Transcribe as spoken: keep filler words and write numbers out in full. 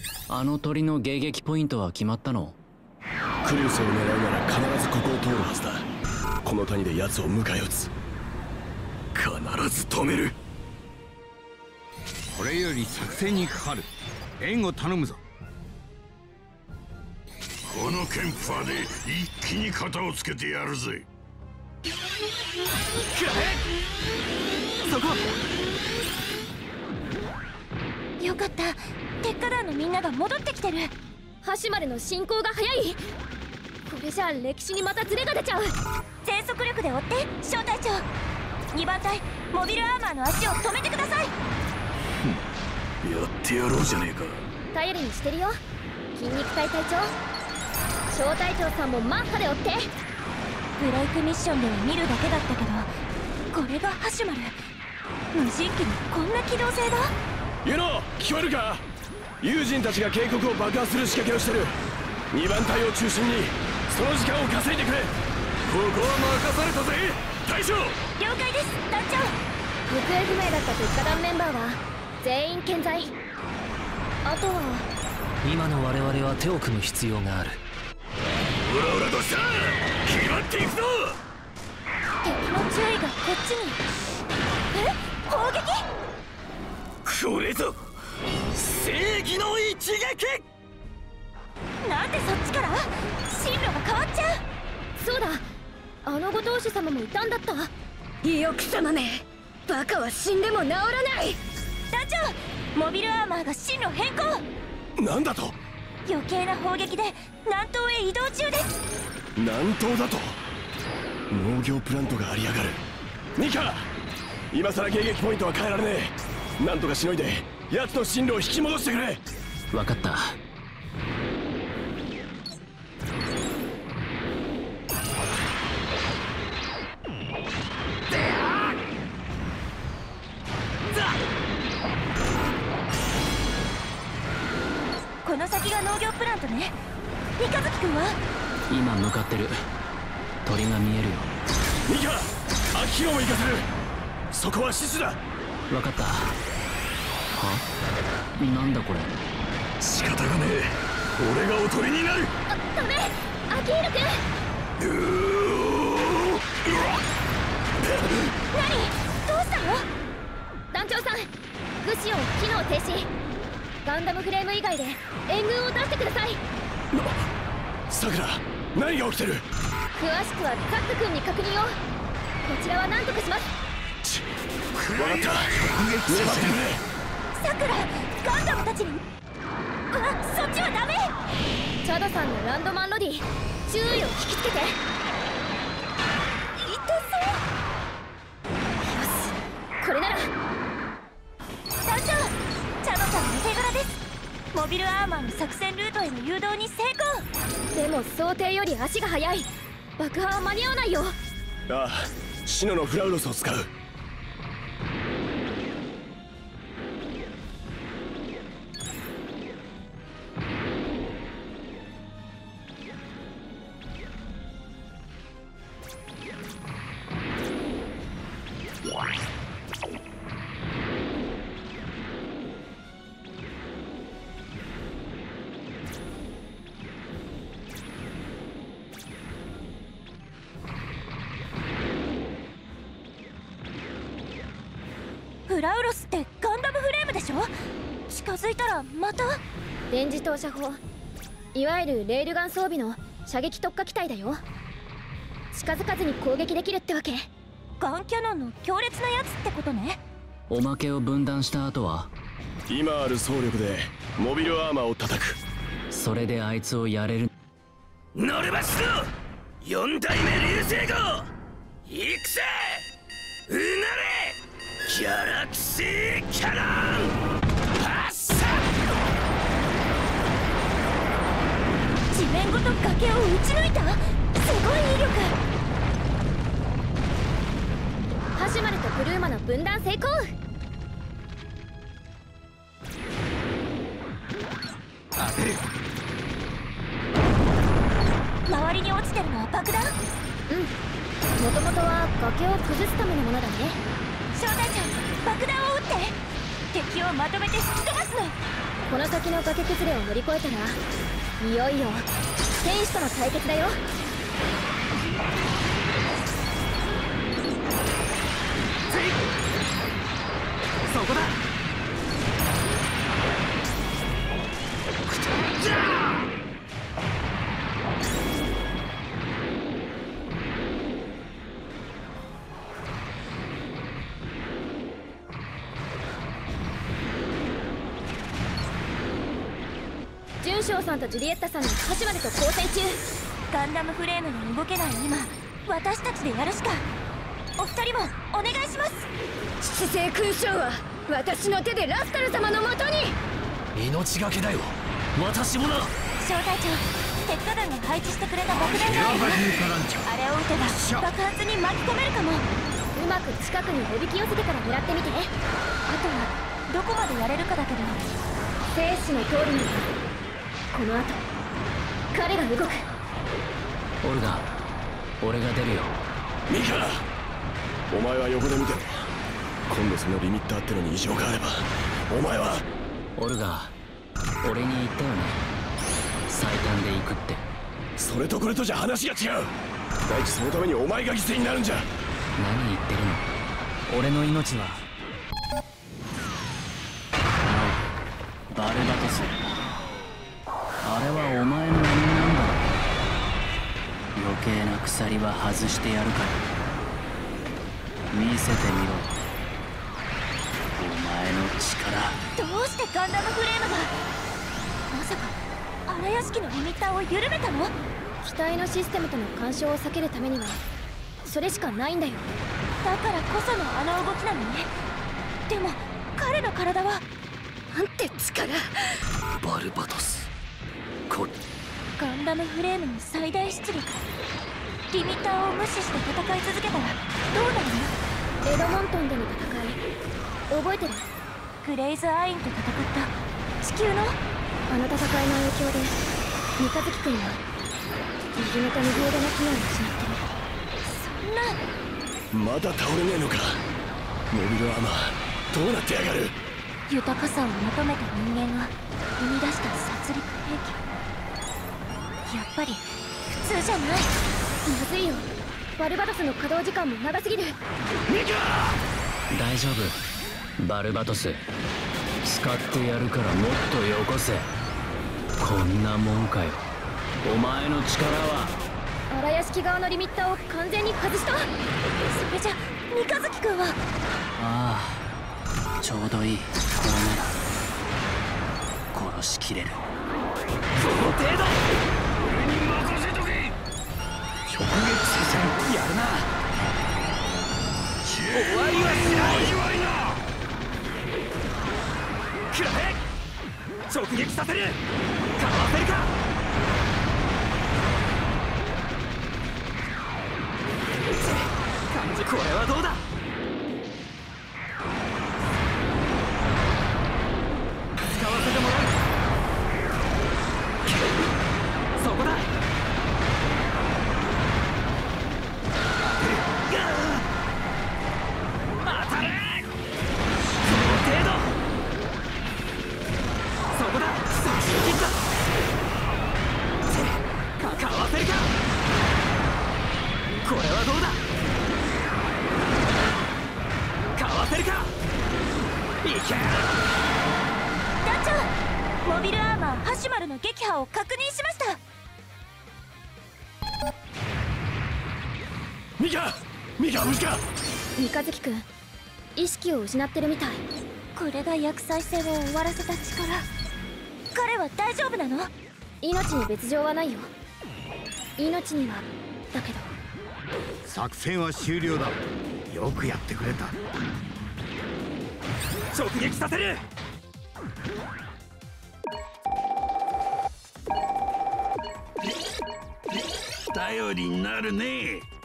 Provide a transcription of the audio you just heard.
あの鳥の迎撃ポイントは決まったの？ クリウスを狙うなら必ずここを通るはずだ。この谷で奴を迎え撃つ。必ず止める。 これより作戦にかかる。援護頼むぞ。 このケンプファーで一気に肩をつけてやるぜ。 そこ。よかった。鉄火団のみんなが戻ってきてる。 橋までの進行が早い。これじゃあ歴史にまたズレが出ちゃう。 全速力で追って小隊長。にばん隊モビルアーマーの足を止めてください。 やってやろうじゃねえか。 頼りにしてるよ筋肉隊隊長。小隊長さんもマッハで追って。 ブレイクミッションでは見るだけだったけど、これがハシュマル。無人機にこんな機動性が。 ユノ聞こえるか。友人たちが渓谷を爆破する仕掛けをしてる。にばん隊を中心にその時間を稼いでくれ。ここは任されたぜ隊長。 了解です団長。 行方不明だった鉄火団メンバーは全員健在。あとは今の我々は手を組む必要がある。 オラオラとした決まっていくぞ。 敵の注意がこっちに。え、砲撃。 これぞ正義の一撃。 なんでそっちから進路が変わっちゃう。 そうだ、あのご当主様もいたんだった。 意欲様め、バカは死んでも治らない。団長、モビルアーマーが進路変更。 なんだと。 余計な砲撃で南東へ移動中です。 南東だと。農業プラントがありやがる。ニカ、今さら迎撃ポイントは変えられねえ。なんとかしのいで奴の進路を引き戻してくれ。 分かった。 この先が農業プラントね。三日月君は今向かってる。鳥が見えるよ。 ニカ、アキヒロも行かせる。そこはシスだ。 分かった。は？なんだこれ。 仕方がねえ。俺がおとりになる。 あ、ダメ。アキヒロ君。 うー何？どうしたの？団長さん、グシオン機能停止。ガンダムフレーム以外で援軍を出してください。 さくら、何が起きてる？ 詳しくはザック君に確認を。こちらは何とかします。 分かった。粘ってくれ。 さくら、ガンダムたちに。うわ、そっちはダメ。 チャドさんのランドマンロディ、注意を引きつけて。 痛そう。 よし、これなら。 団長、チャドさんの手柄です。モビルアーマーの作戦ルートへの誘導に成功。 でも想定より足が速い。爆破は間に合わないよ。 ああ、シノのフラウロスを使う。 フラウロスってガンダムフレームでしょ。近づいたらまた電磁投射砲、いわゆるレールガン装備の射撃特化機体だよ。近づかずに攻撃できるってわけ。 ガンキャノンの強烈なやつってことね。 おまけを分断した後は今ある総力でモビルアーマーを叩く。 それであいつをやれる。 乗れましろよん代目流星号。行くぜうなれギャラクシーキャノン発射。 地面ごと崖を撃ち抜いた。すごい威力。 ハシュマルとブルーマの分断成功。 当てる。 周りに落ちてるのは爆弾。 うん、もともとは崖を崩すためのものだね。 小隊長、爆弾を撃って敵をまとめて吹き飛ばすの。 この先の崖崩れを乗り越えたらいよいよ天使との対決だよ。 そこだ。 純章さんとジュリエッタさんが橋までと交戦中。 ガンダムフレームが動けない今、私たちでやるしか。お二人もお願いします。 七星勲章は私の手でラスタル様のもとに。 命がけだよ、私もな。 小隊長、鉄火団が配置してくれた爆弾があるわ。あれを撃てば爆発に巻き込めるかも。 うまく近くにおびき寄せてから狙ってみて。 あとはどこまでやれるかだけど。 生死の通りにこの後彼が動く。 オルガ、俺が出るよ。 ミカ、お前は横で見てろ。今度そのリミッターってのに異常があればお前は。 オルガ、俺に言ったよね、最短で行くって。 それとこれとじゃ話が違う。第一そのためにお前が犠牲になるんじゃ。 何言ってるの。俺の命はバルバトス、あれはお前の人間だろ。余計な鎖は外してやるから見せてみろ、お前の力。 どうしてガンダムフレームが。まさか荒屋敷のリミッターを緩めたの。 機体のシステムとの干渉を避けるためにはそれしかないんだよ。 だからこそのあの動きなのね。でも彼の体はなんて力。 バルバトス、これガンダムフレームの最大出力。リミッターを無視して戦い続けたらどうなるの。 エドモントンでの戦い覚えてる？ グレイズアインと戦った地球の。 あの戦いの影響で三日月君は右目と右腕の機能を失ってる。 そんな。 まだ倒れねえのか。モビルアーマーどうなってやがる。 豊かさを求めた人間が生み出した殺戮兵器。やっぱり普通じゃない。 まずいよ、バルバトスの稼働時間も長すぎる。 大丈夫バルバトス、使ってやるからもっとよこせ。こんなもんかよお前の力は。 荒屋敷側のリミッターを完全に外した。 それじゃ三日月君は。 ああ、ちょうどいい。これなら殺しきれる。 その程度俺に任せとけ。 直撃させやるな。 終わりはしない。終わりな。くらえ。直撃させる。かわせるか。感じ、これはどうだ。使わせてもらう。そこだ。当たれ。その程度。そこだ。差し切った。か、かわせるか。これはどうだ。かわせるか。いけ。 団長、モビルアーマーハシュマルの撃破を確認しました。 ミカ、ミカ、無事か。 三日月君意識を失ってるみたい。 これが薬剤戦を終わらせた力。彼は大丈夫なの？ 命に別状はないよ。命にはだけど。 作戦は終了だ。よくやってくれた。 直撃させる。頼りになるね。